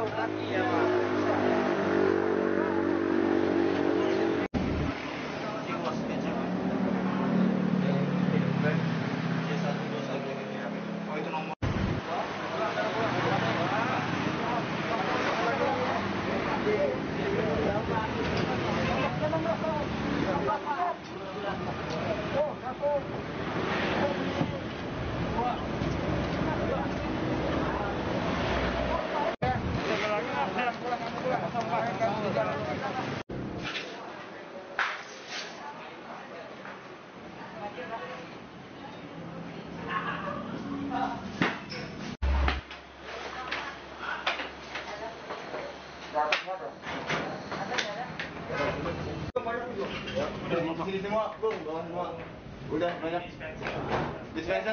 Di sini semua, Bung, bawa semua. Udah banyak. Dispenser.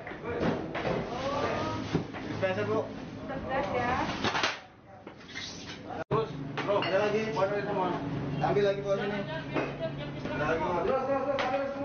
Dispenser, Bu. Tegas ya. Terus, bro, ada lagi buat semua. Ambil lagi buat sini. Ada lagi. Terus, ambil semua.